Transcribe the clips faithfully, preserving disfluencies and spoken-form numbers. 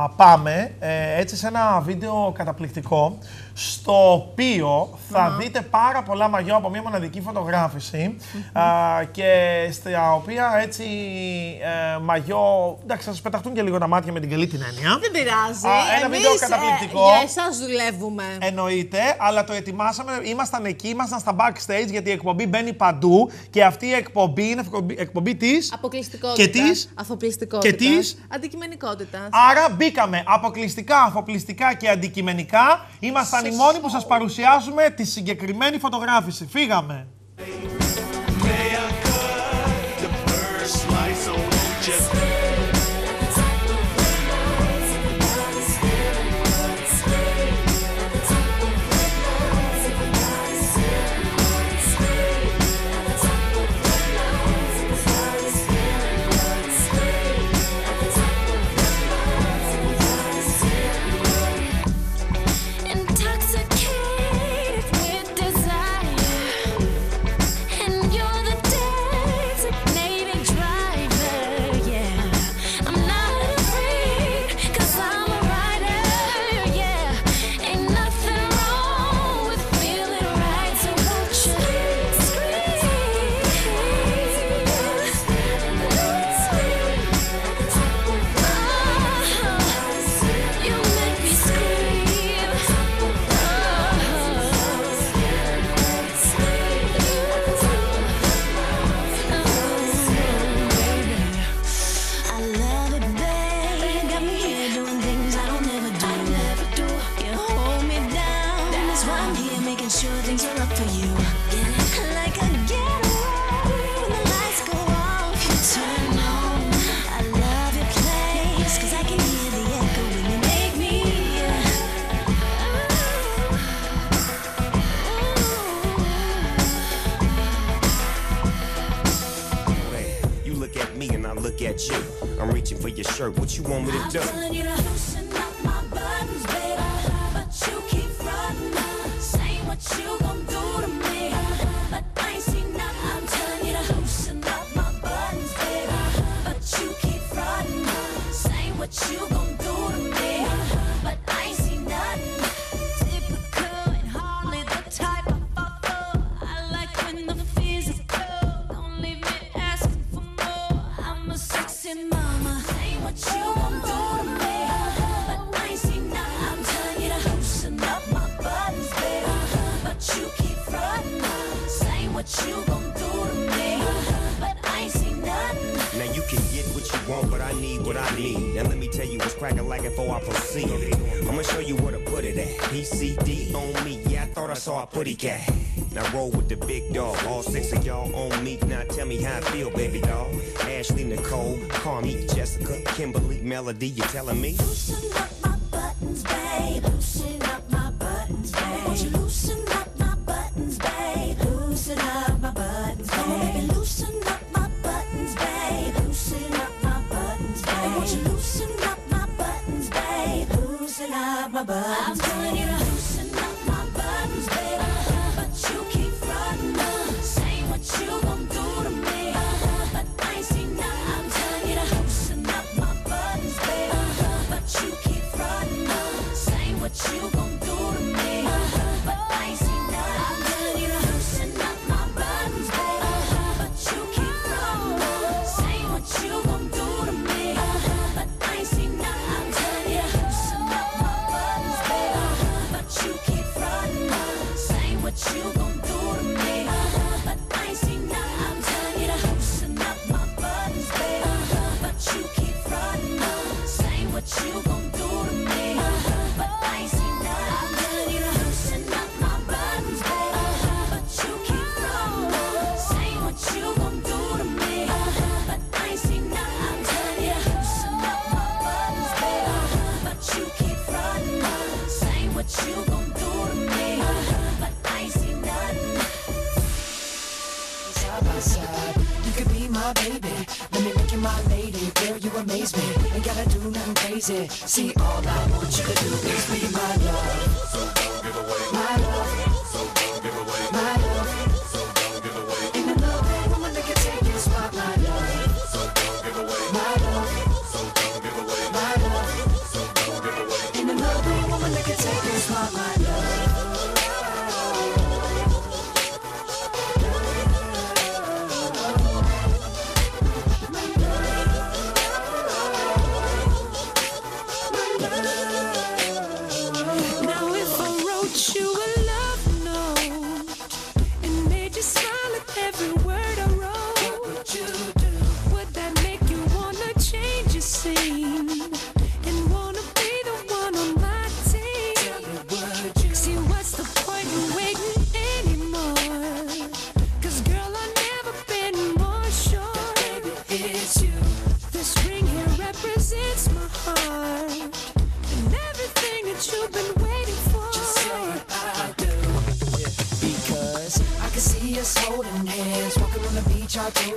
πάμε ε, έτσι σε ένα βίντεο καταπληκτικό, στο οποίο θα mm. δείτε πάρα πολλά μαγιό από μια μοναδική φωτογράφηση mm-hmm. α, και στα οποία έτσι ε, μαγιό, εντάξει, θα σας πεταχτούν και λίγο τα μάτια με την καλή την έννοια. Δεν πειράζει. Α, ένα Εμείς, βίντεο καταπληκτικό. Ε, για εσάς δουλεύουμε. Εννοείται, αλλά το ετοιμάσαμε, ήμασταν εκεί, ήμασταν στα backstage, γιατί η εκπομπή μπαίνει παντού και αυτή η εκπομπή είναι εκπομπή, εκπομπή της... Αποκλειστικότητα. Και της... Αφοπλιστικότητα. Και της... Αντικειμενικότητα. Άρα μπήκαμε αποκλειστικά, αφοπλιστικά και αντικειμενικά. Ήμασταν οι μόνοι που σας παρουσιάζουμε τη συγκεκριμένη φωτογράφηση. Φύγαμε. At you, I'm reaching for your shirt. What you want me to do? I'm telling you to loosen up my buttons, baby, but you keep frontin', saying what you gon' do to me, but I ain't seen nothing. I'm telling you to loosen up my buttons, baby, but you keep frontin', saying what you gon' do to me, but I ain't seen nothing. Typical and hardly the type I fall for. I like when the physical don't leave me asking for more. I'm a sexy mama. Say what you gon' do to me, but I ain't seen nothing. I'm telling you to loosen up my buttons, baby, but you keep frontin', saying what you gon' do to me, but I ain't seen nothing. Now you can get what you want, but I need what I need. Now let me tell you what's crackin' like before I proceed. I'ma show you where to put it at. P C D on me, yeah, I thought I saw a putty cat. Now roll with the big dog, all six of y'all on me. Now tell me how I feel, baby doll. Ashley, Nicole, Carmi, Jessica, Kimberly, Melody, you telling me? Loosen up my buttons, babe. Loosen up my buttons, babe. Won't you loosen up my buttons, babe? Loosen up my buttons, babe. Come on, baby, loosen up my buttons, babe. Loosen up my buttons, babe. Won't you loosen up my buttons, babe? Loosen up my buttons, I'm telling you to loosen up my buttons, babe, but you keep frontin', saying what you gon' do to me, but I ain't seen nothing. I'm telling you to loosen up my buttons, babe, but you keep frontin', saying what you gon' do to me, but I ain't seen nothing. I'm telling you to loosen up my buttons, babe, but you keep frontin', saying what you gon' do to me, but I ain't seen nothing. I'm telling you to loosen up my buttons, babe, but you keep frontin', saying what you gon' do to me, but I ain't seen nothing. I'm telling you to loosen up my buttons, babe, but you keep frontin', saying what you gon' do to me, but I ain't seen nothing. I'm telling you to loosen up my buttons, babe, but you keep frontin', saying what you gon' do to me, but I ain't seen nothing. I'm telling you to loosen up my buttons, babe, but you keep frontin', saying what you gon' do to me, but I ain't seen nothing. Side by side, you could be my baby. Let me make you my lady. Girl, you amaze me. Ain't gotta do nothing crazy. See, all I want you to do is be my love. So don't give away my love. So don't give away my love. So don't give away. In another woman that can take your spot, my love. So don't give away my love. So don't give away my love. So don't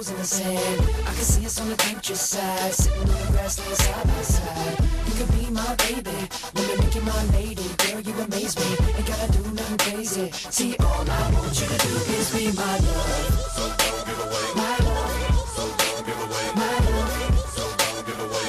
in the sand. I can see us on the future side, sitting on the grass laying side by side. You could be my baby, let me make you my lady. Girl, you amaze me, ain't gotta do nothing crazy. See, all I want you to do is be my love. So don't give away my love. So don't give away my love. So don't give away.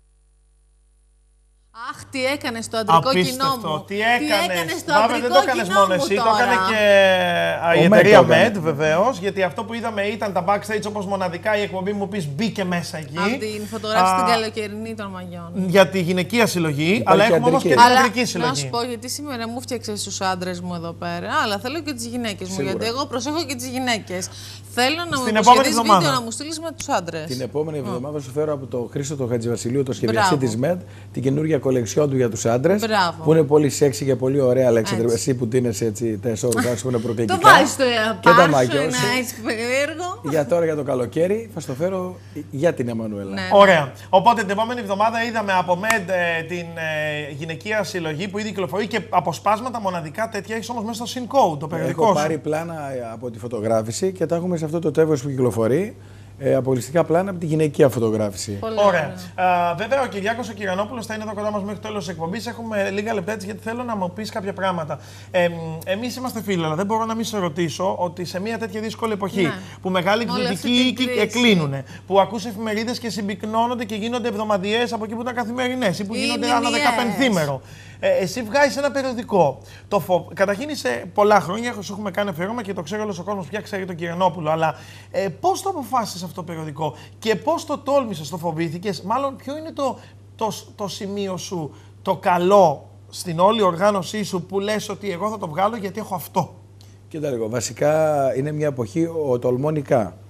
Αχ, τι έκανε στο αντρικό κοινό μου. Απίστευτο. Τι έκανε στο Βάβε, αντρικό δεν το έκανε κοινό μόνο μου εσύ, το τώρα. έκανε και α, η Ο εταιρεία Med το έκανε. Med, βεβαίως. Γιατί αυτό που είδαμε ήταν τα backstage, όπως μοναδικά η εκπομπή μου πεις μπήκε μέσα εκεί. Από την φωτογράφηση Α, στην καλοκαιρινή των μαγιών. Για τη γυναικεία συλλογή, αλλά έχουμε όμως και την Αλλά ανδρική να συλλογή. σου πω, γιατί σήμερα μου φτιάξες τους άντρες μου εδώ πέρα, αλλά θέλω και τις γυναίκες μου. Σίγουρα. Γιατί εγώ προσέχω και τις γυναίκες. Θέλω να μου Στην επόμενη υποσχεθείς εβδομάδα. βίντεο να μου στείλεις με τους άντρες. Την επόμενη εβδομάδα σου φέρω από το Χρήστο το Χατζηβασιλείου, το σχεδιαστή Μπράβο. της Med, την καινούργια κολεξιόν του για τους άντρες. Μπράβο. Που είναι πολύ σεξy και πολύ ωραία, Αλέξανδρε. Έτσι. Εσύ που τίνεσαι έτσι τα εσώρουχά σου που είναι προκλητικά. Το βάζεις στο και τα πάρσο, μαγιό ένα σου. έτσι περίεργο. Για τώρα για το καλοκαίρι θα στο φέρω για την Εμμανουέλα. Ναι. Ωραία. Οπότε την επόμενη εβδομάδα είδαμε από Med ε, την ε, γυναικεία συλλογή που ήδη κυκλοφορεί και αποσπάσματα μοναδικά τέτοια έχει όμως μέσα στο Syncode, το περιοδικό Έχω σου. πάρει πλάνα από τη φωτογράφηση και τα έχουμε σε αυτό το τεύχος που κυκλοφορεί. Ε, αποκλειστικά πλάνα από τη γυναικεία φωτογράφηση. Πολύ Ωραία. Α, βέβαια, ο Κυριάκος ο Κυρανόπουλος θα είναι εδώ κοντά μας μέχρι το τέλος της εκπομπής. Έχουμε λίγα λεπτά έτσι, γιατί θέλω να μου πεις κάποια πράγματα. Ε, εμείς είμαστε φίλοι, αλλά δεν μπορώ να μην σε ρωτήσω ότι σε μια τέτοια δύσκολη εποχή Ναι. που μεγάλοι Όλη αυτή εκδοτικοί την οίκοι κρίση. κλείνουν, που ακούς εφημερίδες και συμπυκνώνονται και γίνονται εβδομαδιαίες από εκεί που ήταν καθημερινές ή που Ή γίνονται ανά μηνιαίες. δεκαπενθήμερο. Ε, εσύ βγάζεις ένα περιοδικό. Το φο... Καταρχήν είσαι πολλά χρόνια, σου έχουμε κάνει αφιέρωμα και το ξέρει όλος ο κόσμος πια ξέρει τον Κυρανόπουλο. Αλλά ε, πώς το αποφάσισες αυτό το περιοδικό και πώς το τόλμησες, το φοβήθηκες, μάλλον ποιο είναι το, το, το σημείο σου, το καλό στην όλη οργάνωσή σου που λες ότι εγώ θα το βγάλω γιατί έχω αυτό. Κοίτα λίγο, βασικά είναι μια εποχή ο τολμονικά.